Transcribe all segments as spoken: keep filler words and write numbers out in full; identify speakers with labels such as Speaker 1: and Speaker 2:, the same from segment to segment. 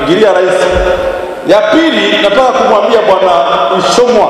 Speaker 1: kuingilia rais. Ya pili, nataka kumwambia bwana Ishomwa,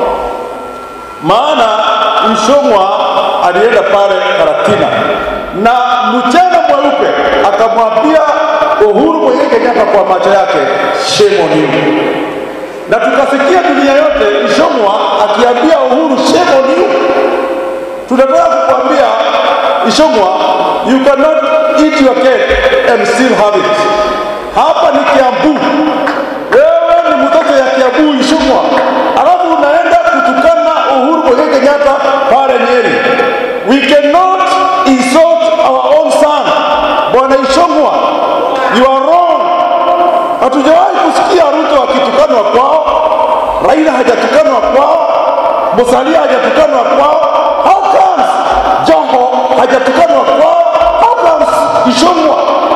Speaker 1: maana Ishomwa alienda pale Karatina na mchana mweupe akamwambia Uhuru mwenye Kenyatta kwa macho yake, shame on you. Na tukasikia dunia yote Ishomwa akiambia Uhuru shame on you. Tunataka kukwambia Ishomwa, you cannot eat your cake and still have it. Hapa ni Kiambu. Wewe ni mtoto ya Kiambu Ishomwa. Alafu unaenda kutukana Uhuru mwenye Kenyatta pale Nyeri. We cannot insult our own son. Bwana Ishomwa, you are wrong. Hatujawahi kusikia Ruto akitukanwa kwao, Raila hajatukanwa kwao, Musalia hajatukanwa kwao. How comes Joho hajatukanwa kwao? How comes Ishomwa?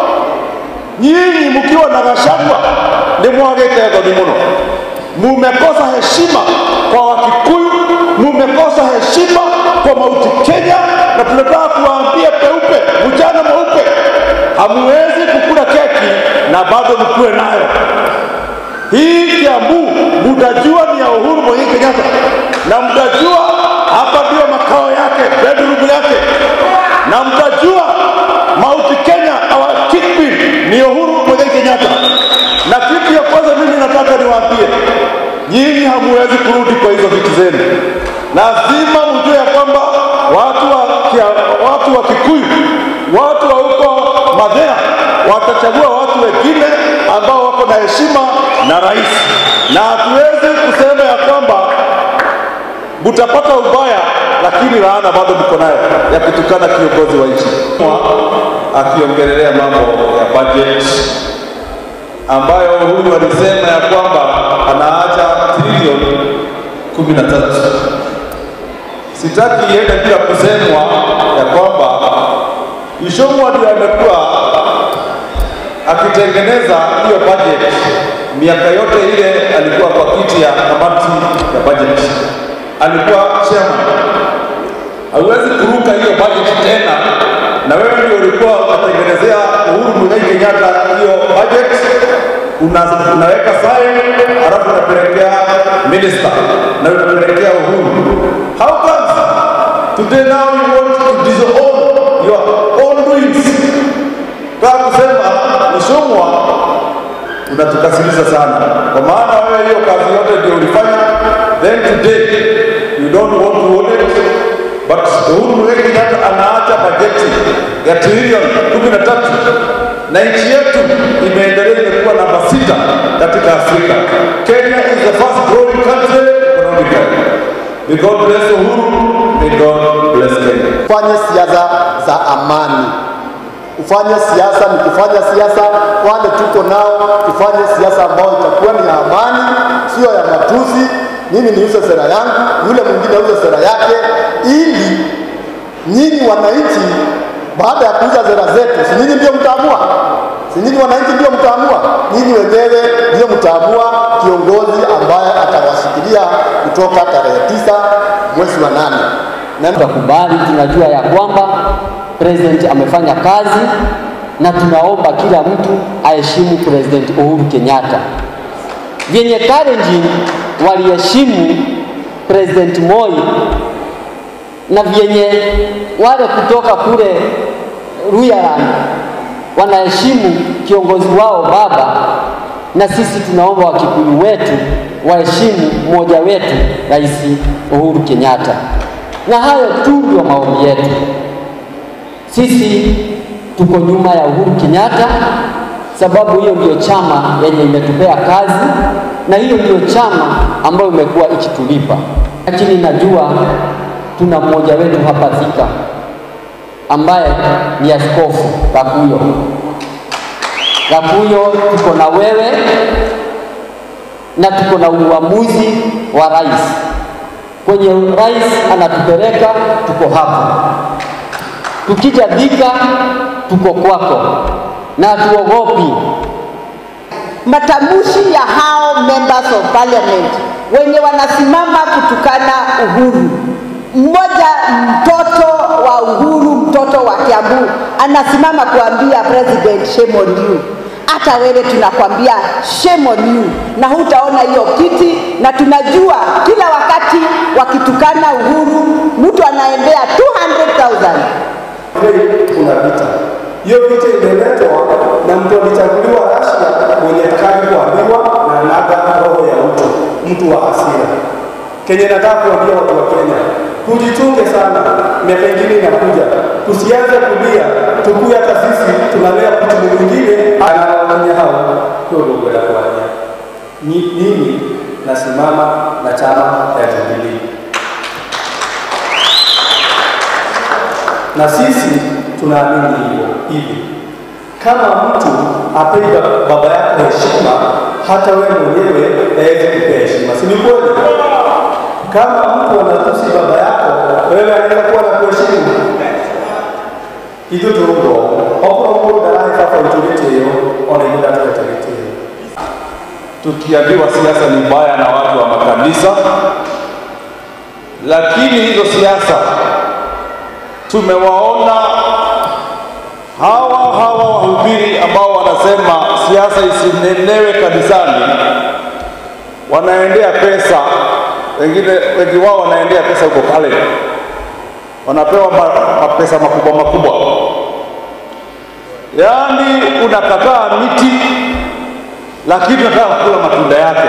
Speaker 1: Nyinyi mkiwa na Gachagua ni mwagete godi muno. Mumekosa heshima kwa Wakikuyu, mumekosa heshima kwa Mount Kenya, na tunataka kuwaambia peupe, mchana mweupe, hamuwezi kukula keki na bado mkue nayo. Hii Kiambu mtajua ni ya Uhuru mwenye Kenyatta, na mtajua hapa ndio makao yake, bedroom yake, na mtajua Mount Kenya our kingpin ni Uhuru mwenye Kenyatta. Na kitu ya kwanza mimi nataka niwaambie, nyinyi hamuwezi kurudi kwa hizo vitu zenu. Lazima mjue ya kwamba watu wa kia, watu wa Kikuyu, watu wa huko Madhea watachagua watu wengine ambao wako na heshima na rais. Na hatuwezi kusema ya kwamba mtapata ubaya lakini laana bado mko nayo ya kutukana kiongozi wa nchi. Akiongelelea mambo ya budget ambayo Uhuru alisema ya kwamba anaacha trilioni kumi na tatu. Sitaki iende bila kusemwa ya kwamba Ishomwa ndiye amekuwa akitengeneza hiyo budget miaka yote ile alikuwa kwa kiti ya kamati ya budget. Alikuwa chairman. Hauwezi kuruka hiyo budget tena, na wewe ndio ulikuwa unatengenezea Uhuru Muigai Kenyatta hiyo budget, una, unaweka sign, halafu unapelekea minister na unapelekea Uhuru. How comes today now you want to disown your own doings? Kwa kusema Ishomwa unatukasirisha sana, kwa maana wewe hiyo kazi yote ndio ulifanya, then today you don't want to own it. But Uhuru Muigai Kenyatta anaacha bajeti ya trilioni kumi na tatu na nchi yetu imeendelea, imekuwa namba sita katika Afrika. Kenya is the fast growing country economically. May God bless Uhuru, may God bless Kenya.
Speaker 2: Ufanye siasa za amani. Ufanye siasa ni kufanya siasa wale tuko nao, tufanye siasa ambayo itakuwa ni ya amani, sio ya matusi. Mimi niuze sera yangu, yule mwingine auze sera yake, ili nyinyi wananchi baada ya kuuza sera zetu, si nyinyi ndio mtaamua? Si nyinyi wananchi ndio mtaamua? Nyinyi wenyewe ndio mtaamua kiongozi ambaye atawashikilia kutoka tarehe tisa mwezi wa nane.
Speaker 3: Na tutakubali, tunajua ya kwamba president amefanya kazi, na tunaomba kila mtu aheshimu President Uhuru Kenyatta. Vyenye Kalenjin waliheshimu President Moi, na vyenye wale kutoka kule Ruyaland wanaheshimu kiongozi wao baba, na sisi tunaomba Wakikuyu wetu waheshimu mmoja wetu Raisi Uhuru Kenyatta. Na hayo tu ndio maombi yetu. Sisi tuko nyuma ya Uhuru Kenyatta, sababu hiyo ndio chama yenye imetupea kazi, na hiyo ndio chama ambayo imekuwa ikitulipa. Lakini najua tuna mmoja wetu hapa Thika ambaye ni askofu Gakuyo. Gakuyo, tuko na wewe na tuko na uamuzi wa rais. Kwenye rais anatupeleka, tuko hapo. Tukija Thika, tuko kwako na tuogopi.
Speaker 4: Matamushi ya hao members of parliament wenye wanasimama kutukana Uhuru. Mmoja mtoto wa Uhuru, mtoto wa Kiambu, anasimama kuambia president shame on you. hata wewe tunakwambia shame on you, na hutaona hiyo kiti. Na tunajua kila wakati wakitukana Uhuru mtu anaendea two hundred thousand.
Speaker 2: Kuna vita hiyo, vita imeletwa na mtu alichaguliwa Russia mwenye kali kuambiwa na anaga roho ya mtu mtu wa hasira. Kenya nataka kuambia watu wa Kenya, tujichunge sana, miaka ingine inakuja, tusianze kulia tukuya hata sisi tunalea mtu mwingine anawaonya hao ndogo la kuania. Ni nini nasimama na chama ya Jubilee, na sisi tunaamini hivyo hivi, kama mtu apenda baba yako heshima, hata wewe mwenyewe aweze kupea heshima, si ni kweli? Kama mtu anatusi baba yako, wewe anaweza kuwa na kuheshimu. Hizo ndio hapo hapo dalili za authority hiyo wanaenda authority.
Speaker 1: Tukiambiwa siasa ni mbaya na watu wa makanisa, lakini hizo siasa tumewaona hawa hawa wahubiri ambao wanasema siasa isinenewe kanisani, wanaendea pesa, wengine wengi wao wanaendea pesa huko kale, wanapewa mapesa makubwa makubwa. Yaani unakataa miti lakini unataka kula matunda yake.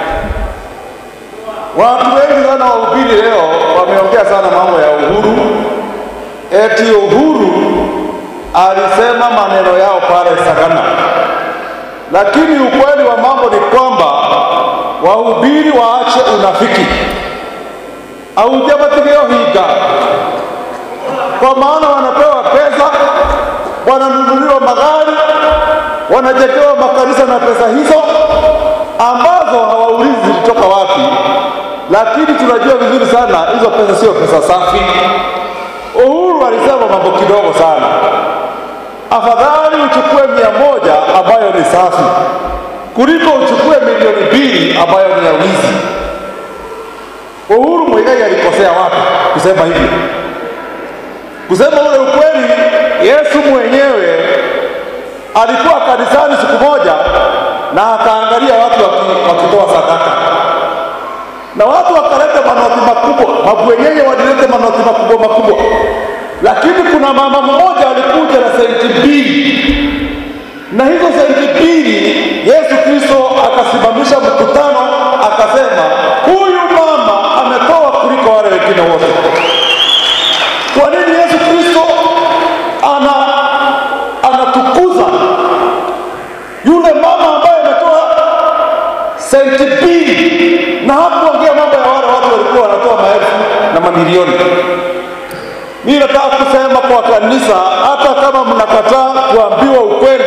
Speaker 1: Watu wengi sana wahubiri leo wameongea sana mambo ya Uhuru, eti Uhuru alisema maneno yao pale Sagana, lakini ukweli wa mambo ni kwamba wahubiri waache unafiki au jabatilio higa, kwa maana wanapewa pesa, wananunuliwa magari, wanajengewa makanisa na pesa hizo ambazo hawaulizi zilitoka wapi. Lakini tunajua vizuri sana hizo pesa sio pesa safi. Uhuru alisema mambo kidogo sana, afadhali uchukue mia moja ambayo ni safi kuliko uchukue milioni mbili ambayo ni ya wizi. Uhuru Muigai alikosea wapi kusema hivyo? Kusema ule ukweli, Yesu mwenyewe alikuwa kanisani siku moja na akaangalia watu wakitoa sadaka, na watu wakaleta manoti makubwa, mabwenyenye walileta manoti makubwa makubwa, lakini kuna mama mmoja alikuja na senti mbili, na hizo senti mbili Yesu Kristo akasimamisha mkutano akasema, huyu mama ametoa kuliko wale wengine wote. Kwa nini Yesu Kristo ana anatukuza yule mama ambaye ametoa senti mbili, na hakuongea mambo ya wale watu walikuwa wanatoa maelfu na mamilioni? Mimi nataka kusema kwa kanisa, hata kama mnakataa kuambiwa ukweli,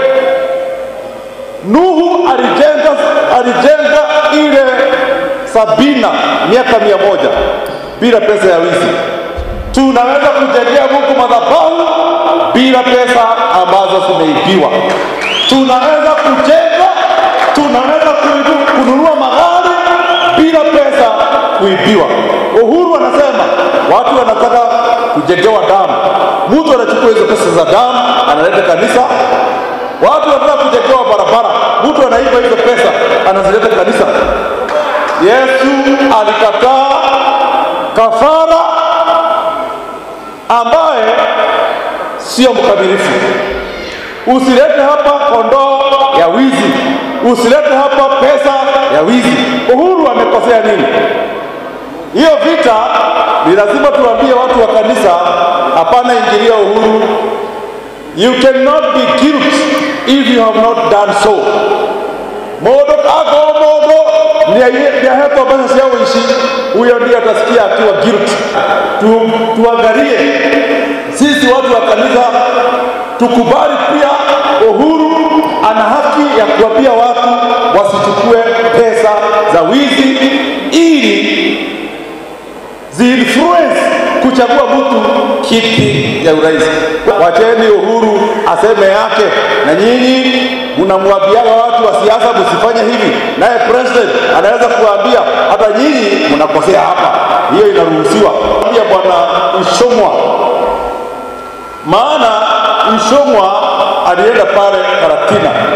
Speaker 1: Nuhu alijenga alijenga ile Sabina miaka mia moja bila pesa ya wizi. Tunaweza kujengea Mungu madhabahu bila pesa ambazo zimeibiwa. Tunaweza kujenga, tunaweza kununua magari bila pesa kuibiwa. Uhuru anasema watu wanataka kujengewa damu, mtu anachukua hizo pesa za damu analeta kanisa. Watu wanataka kujengewa barabara, mtu anaiba hizo pesa anazileta kanisa. Yesu alikataa kafara ambaye sio mkamilifu. Usilete hapa kondoo ya wizi, usilete hapa pesa ya wizi. Uhuru amekosea nini? Hiyo vita ni lazima tuambie watu wa kanisa, hapana ingilia Uhuru. You cannot be guilty if you have not done so. Modo ako modo ni ya hapo basi sio uishi, huyo ndiye atasikia akiwa guilty. Tu, tuangalie sisi watu wa kanisa, tukubali pia Uhuru ana haki ya kuambia watu wasichukue pesa za wizi ili zi-influence kuchagua mtu kiti ya urais. Wacheni Uhuru aseme yake, na nyinyi mnamwambiaga watu wa siasa msifanye hivi, naye president anaweza kuambia hata nyinyi mnakosea hapa. Hiyo inaruhusiwa. Pia bwana Ishomwa, maana Ishomwa alienda pale Karatina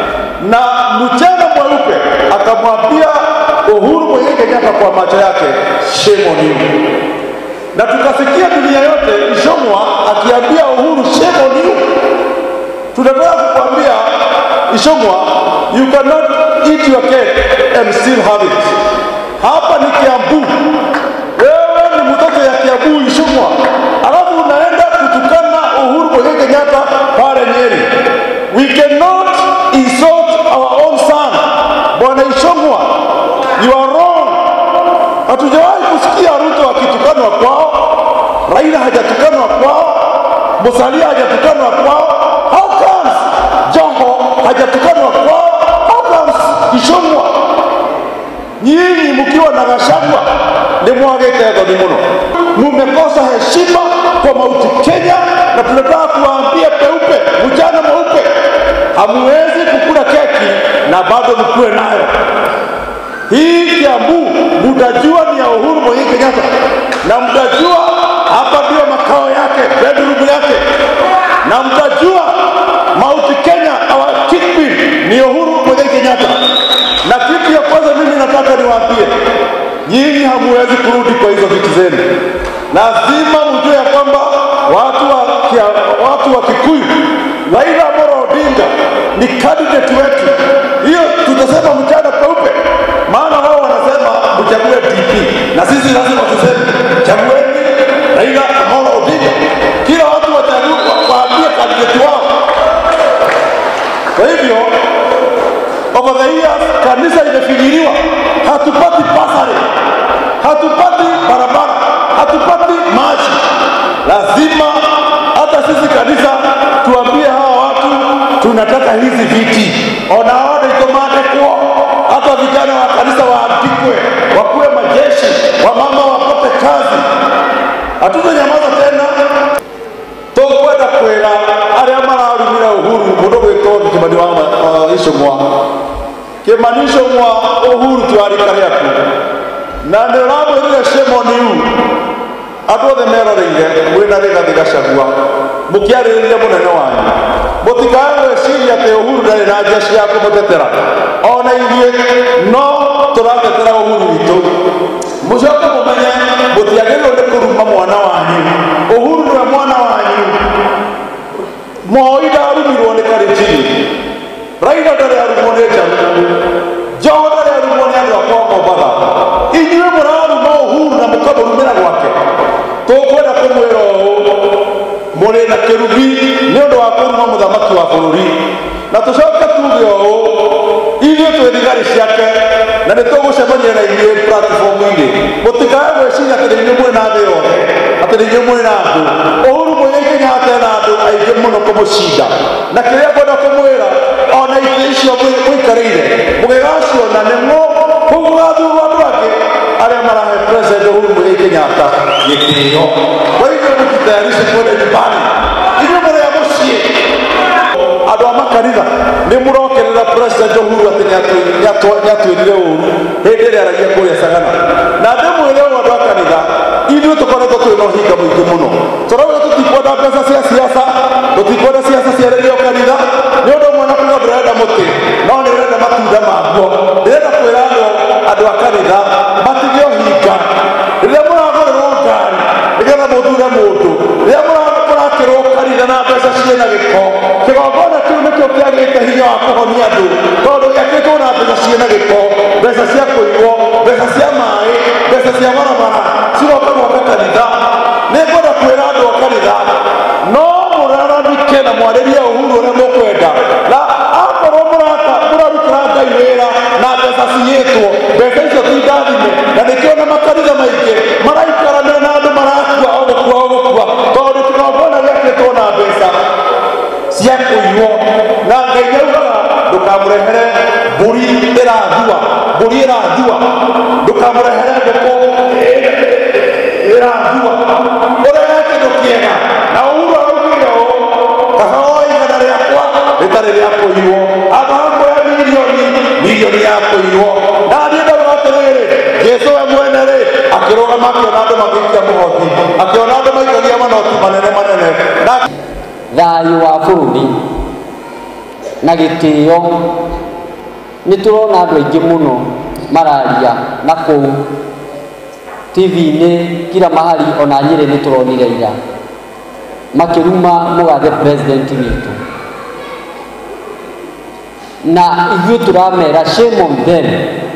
Speaker 1: na mchana mweupe akamwambia Uhuru Muigai Kenyatta kwa macho yake, shame on you. Na tukasikia dunia yote Ishongwa akiambia Uhuru shame on you. Tunataka kukwambia Ishongwa, you cannot eat your cake and still have it. Hapa ni Kiambu, wewe ni mtoto ya Kiambu Ishongwa, alafu unaenda kutukana Uhuru Muigai Kenyatta pale Nyeri. We cannot insult our own son. Bwana Ishongwa, you are wrong. Hatujawahi kusikia Ruto akitukanwa kwao, Raila hajatukanwa kwao, Musalia hajatukanwa kwao. How comes Joho hajatukanwa kwao? How comes Ishongwa? Nyinyi mkiwa na Gachagua ni mwagete thoni muno, mumekosa heshima kwa Mauti Kenya, na tunataka kuwaambia peupe, mchana mweupe, hamuwezi kukula keki na bado mkue nayo. Hii Kiambu mtajua ni ya Uhuru Muigai Kenyatta, na mtajua hapa ndio makao yake, bedroom yake, na mtajua Mauti Kenya our kingpin ni Uhuru Muigai Kenyatta. Na kitu ya kwanza mimi nataka niwaambie, nyinyi hamuwezi kurudi kwa hizo viti zenu. Lazima mjue ya kwamba watu wa kia, watu wa Kikuyu, Raila Amolo Odinga ni candidate wetu. Hiyo tutasema mchana peupe, maana wao wanasema mchague D P, na sisi lazima tuseme chagueni Raila Amolo Odinga. Kila watu wachague waambie candidate wao. Kwa hivyo over the years kanisa imefigiriwa, hatupati pasare, hatupati barabara, hatupati maji. Lazima hata sisi kanisa tuambie hawa watu tunataka hizi viti. Onaona ikomate kwa hata vijana wa kanisa waandikwe, wakuwe majeshi, wamama wapate kazi. Hatutanyamaza tena. Tukwenda kwera aria mararumira Uhuru mundu gwitwo Kimani wa Ishongwa. Kimani Ishongwa Uhuru twari kariaku na ndiramwirire shame on you. Andũ othe meroreire mwĩna Rigathi Gachagua mũkĩarĩrĩria mũnene wanyu, mũtikae gwĩciria atĩ Uhuru ndarĩ na jeshi ya kũmũtetera. Ona ithuĩ no tũratetera Uhuru witũ. Mũcoke mũmenye mũtiagĩrĩirwo nĩ kũruma mwana wanyu. Uhuru nĩwe mwana wanyu. Moi ndarumirwo nĩ Kalenjin, Raila ndarĩ arumwo nĩ Jaluo, Joho ndarĩ arumwo nĩ andũ a kwa Mombatha. Inyuĩ mũraruma Uhuru na mũkamũrumĩra gwake. Tukwenda kumwira muri na kirubi ni undu wa kuruma muthamaki wa bururi, na tucoke tuge uu ithuĩ twĩ thigari ciake na nĩ tũgũcemania na inyuĩ platform-inĩ. Mũtikae gwĩciria atĩ nĩ inyuĩ mwĩ na thĩ yothe, atĩ nĩ inyuĩ mwĩ na andũ. Uhuru Muigai Kenyatta ena andũ aingĩ mũno kũmũcinda, na kĩrĩa ngwenda kũmwĩra, ona itĩ icio mũikarĩire mũgĩgaciona nĩmo kũu gũgathurwo andũ angĩ arĩa marahe President Uhuru Muigai Kenyatta gĩtĩo. Kwa hivyo mjitayarishe kwenda nyumbani, inyuĩ mũrĩ a mũciĩ. Andũ a makanitha nĩ mũrokerera President Uhuru atĩ nĩatwĩrire ũru hĩndĩ ĩrĩa aragia kũrĩa Sagana. Na ndĩmwĩre ũũ andũ a kanitha, ithuĩ tũkoretwo twĩ na ũhinga mũingĩ mũno. Tũrauga tũtikwenda mbeca cia siasa, tũtikwenda siasa ciarĩrio kanitha, nĩ ũndũ ũmwe na kuga ndũrenda mũtĩ no nĩ ũrenda matunda maguo. Ndĩrenda kwĩra andũ andũ a kanitha matige ũhinga. Rĩrĩa mũragũrĩrwo ngari nĩgetha mũthure mũndũ, rĩrĩa mũrakĩrwo kanitha na mbeca ciĩna gĩko, kĩgongona kĩu nĩkĩo kĩagĩte hinya wa kũhonia andũ, tondũ gĩakĩtwo na mbeca ciĩna gĩko, mbeca cia kũigwo, mbeca cia maĩ, mbeca cia barabara ciroka gwaka kanitha. Nĩ ngwenda kwĩra andũ a kanitha, no mũraramike na mwarĩrie Uhuru ũrĩa mũkwenda, na akorwo mũrarutĩra Ngai wĩra na mbeca ciyĩtwo, mbeca icio ti ndathime. Na nĩkĩo na makanitha maingĩ maraikarania na andũ marakua o gũkua o gũkua, tondũ kĩgongona gĩakĩtwo na mbeca cia kũiywo. Na Ngai augaga ndũkamũrehere mbũri ĩrathua, mbũri ĩrathua, ndũkamũrehere ngũkũ ĩrathua, ũrehe kĩndũ kĩega. Na Uhuru araugire ũũ, kahao igana rĩakwa rĩtarĩ rĩa kũiywo, agakoya milioni milioni ya kũiywo. Na niĩ ndauga atĩrĩrĩ, Jesũ we mwene rĩ akĩrũgama akĩona andũ magĩikia mũhothi, akĩona andũ maikagia manoti manene manene.
Speaker 3: Thayũ wa bũrũri na gĩtĩo nĩ tũrona andũ aingĩ mũno mararia na kũu T V-inĩ kila mahali, ona Nyĩrĩ nĩ tũronire ira makĩruma mũgathe president witũ, na ithuĩ tũramera shame on them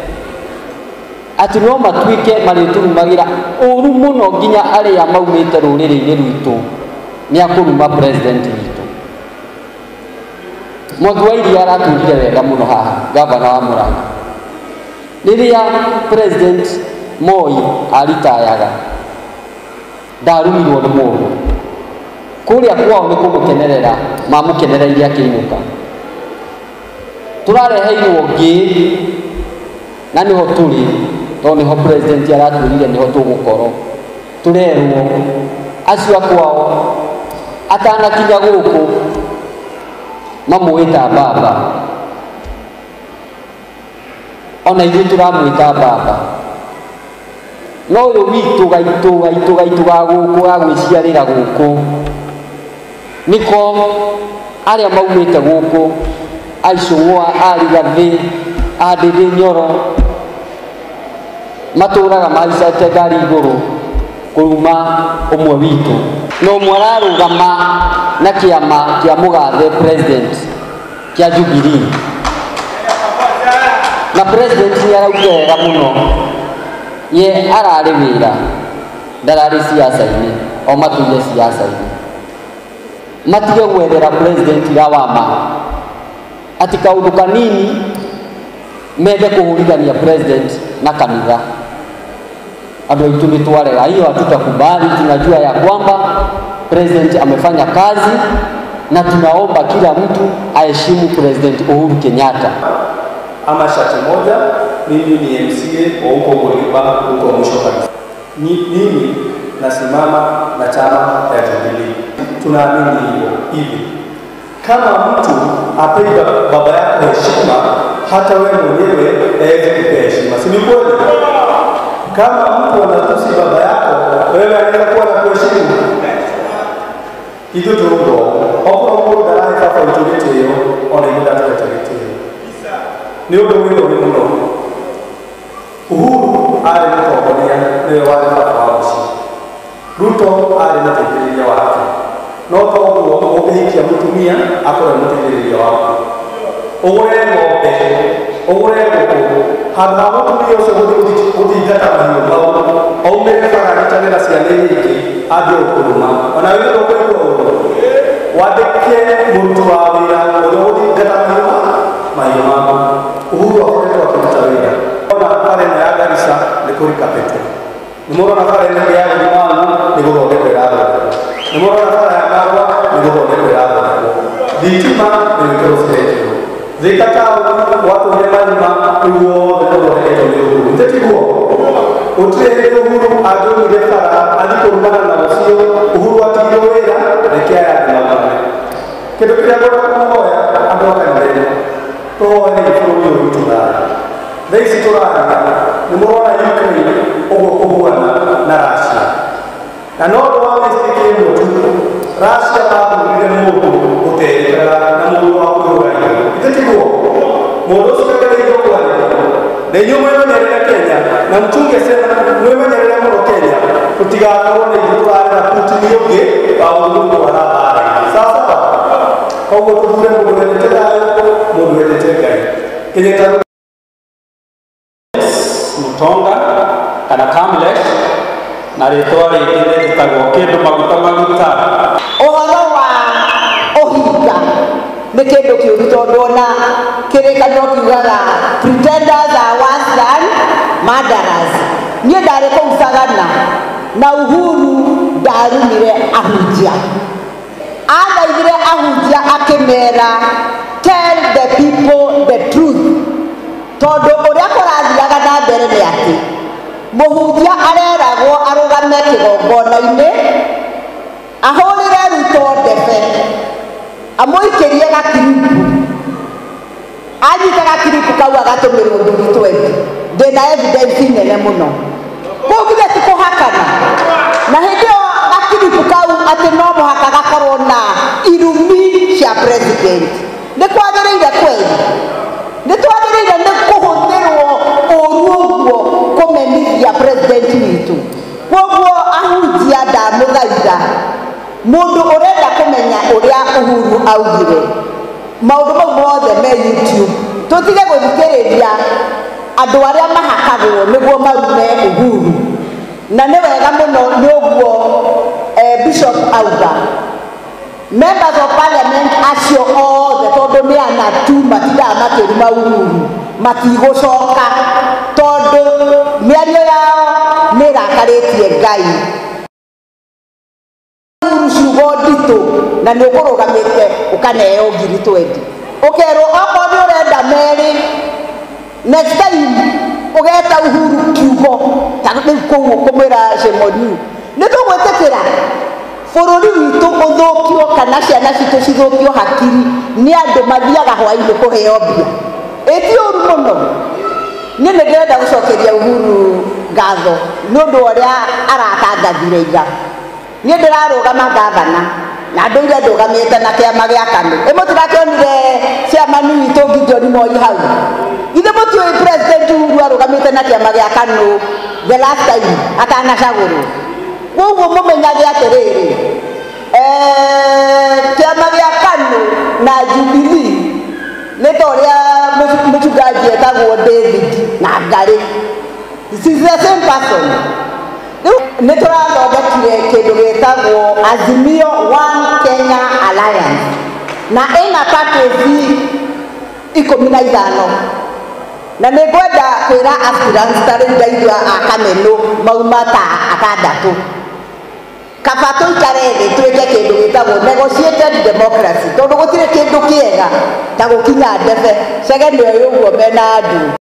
Speaker 3: atĩ no matuĩke marĩtũrumagĩra ũru mũno nginya arĩa maumĩte rũrĩrĩ-inĩ rwitũ nĩ akũruma president witũ. Mwangi wa Iria aratũrire wega mũno haha, gavana wa Murang'a, rĩrĩa president Moi aritayaga ndarumirwo nĩ mũndũ kũrĩa kwao nĩ kũmũkenerera, mamũkenereire akĩinũka. Tũrareheirwo ngĩ na nĩho tũrĩ, tondũ nĩho president aratwĩrire nĩho tũgũkorwo. Tũrerwo acio kwao atanakinya gũkũ mamwĩta baba, ona ithuĩ tũramwĩta baba, no ũyũ witũ gaitũ gaitũ gaitũ ga gũkũ ga gwĩciarĩra gũkũ nĩko arĩa maumĩte gũkũ Aicũng'wa, Arigathĩ, Ndĩndĩ Nyoro matũraga mahaicĩte ngari igũrũ kũruma ũmwe witũ, na ũmwe ararũgama na kĩama kĩa mũgathe president kĩa Jubilee, na president nĩ arauga wega mũno, ye ararĩ wĩra ndararĩ siasa-inĩ, o matũire siasa-inĩ, matige gwethera president lawama ati kaundu kanini mende kuhurithania president na kanitha. Andũ aitũ nĩ twarega, hiyo hatutakubali. Tunajua ya kwamba president amefanya kazi na tunaomba kila mtu aheshimu president Uhuru Kenyatta.
Speaker 5: Ama shati moja, mimi ni M C A wa huko Goliba, huko mwisho kabisa. Mimi nasimama na chama ya Jubilee. Tunaamini hivyo hivi, kama mtu apenda baba yako heshima, hata wewe mwenyewe aweze kupea heshima, si ni kweli? Kama mtu anatusi baba yako, wewe anaweza kuwa na kuheshimu. Hizo turundo hapo hapo dalai hapa utulete hiyo, ona ile data utulete hiyo. Ni udo wino wino. Uhuru ale mtu wakonia ni wale hapa Ruto ale na tekeleja wake. No to ngo ogehikia mutumia akora mutekeleja wake. Ogore ngombe, ogore koko, haba mutumia uso gudi gudi data mahiyo bao. Au mbele fara kitane na siane hiki adi okuluma. Wanaweza kwenda wadeke mtu wa wira gudi data mahiyo mahiyo mama. Uhuru akoretwo akimutawira. Ona pale na ya Garissa ni kuri kapete. Nimoro na pale na ya Limanu ni gũthondekwo irathondekwo. Nimoro na pale ya Marwa ni gũthondekwo irathondekwo. Thitima ni gũthondekwo. Zikatao watu wenye malima huo gũthondekwo ni Uhuru. Ndetiguo. Utire Uhuru athomire bara alikorumana na ucio Uhuru atigire wĩra reke ya mama. Kĩndũ kĩrĩa ngwenda kũmuhoya andũ akanĩrĩra. Toa ni bũrũri ũyũ tũrara. Thaa ici tũrara nĩ mũrona Ukraine ũguo kũhuana na Russia. Na no ũndũ wa mistake ĩmwe tu, Russia mathurire mũndũ ũterĩkaga na mũndũ wa kũrũgania. Itĩtiguo mũndũ ũcio kagereire kwarĩria. Na inyuĩ mwĩmenyerere Kenya na mchunge sana, mwĩmenyerere mũno Kenya tũtigakorwo na ithuĩ tũrarera Putin ũngĩ wa ũndũ wa habari. Sasa koguo tũthure mũndũ wendete thayũ, mũndũ wendete Ngai. Kenyatta Tanga kana Kamlesh na rĩtwa rĩngĩ rĩtagwo kĩndũ maguta maguta.
Speaker 4: Ũhoro wa ũhinga nĩ kĩndũ kĩũru tondũ ona kĩrĩkanĩro kiugaga pretenders are worse than murderers. Niĩ ndarĩ kũu Sagana na Uhuru ndarumire ahunjia, athaithire ahunjia akĩmera tell the people the truth, tondũ ũrĩa kũrathiaga na mbere nĩ atĩ mũhunjia areragwo arũgame kĩgongona-inĩ ahũrĩre Ruto ndebe amũikĩrie gakiripu, anyite gakiripu kau agatũmĩrwo ngiri twendi. Ndĩna evidence nene mũno, kũu githĩ ti kũhakana? Na hĩndĩ ĩyo gakiripu kau atĩ no mũhaka gakorwo na irumi cia president. Nĩ kwagĩrĩire kweli? Nĩ twagĩrĩire Raila mundu urenda kumenya uria Uhuru augire maundu mau mothe me YouTube tutige guthikiriria andu aria mahakagwo niguo marume Uhuru na ni wega muno ni uguo eh, Bishop auga members of parliament acio othe tondu ni anatu matigaa makiruma Uhuru matigũcoka tondu mĩario yao nĩ ĩrakaritie Ngai Uhuru ciugo nditũ na nĩ ũkũrũgamĩte ũkaneo ngiri twendi ũkerwo okorwo nĩ ũrenda merĩ next time ũgeta Uhuru kiugo ta rĩu kũu ũkũmwĩra Shemoni nĩ tũgwĩtĩkĩra bũrũri witũ ũthũkio kana ciana citũ cithũkio hakiri nĩ andũ mathiaga hwainĩ kũheo mbia ĩti ũru mũno niĩ nĩ ndĩrenda gũcokeria Uhuru ngatho nĩ ũndũ ũrĩa aratangathire ira niĩ ndĩrarũgama ngavana na andũ iria ndũgamĩte na kĩama gĩa KANũ ĩ mũtirakĩonire ciamani witũ Gideon Moi hau ithe mũtiũĩ president Uhuru arũgamĩte na kĩama gĩa KANũ the last time atanacagũrwo koguo mũmenyage atĩrĩrĩ kĩama gĩa KANũ na Jubilee nĩ ta ũrĩa mũchungaji etagwo David na Ngari this is the same person rĩu nĩ tũrathondekire kĩndũ gĩtagwo Azimio One Kenya Alliance na ĩna package ikũmi na ithano na nĩ ngwenda kwĩra aspirants ta rĩu ndaigua a Kameno mauma ta atandatũ kaba tũikare thĩ twĩke kĩndũ gĩtagwo negotiated democracy tondu gũtirĩ kĩndũ kĩega ta gũkinya ndebe cege nĩo ũguo mena andũ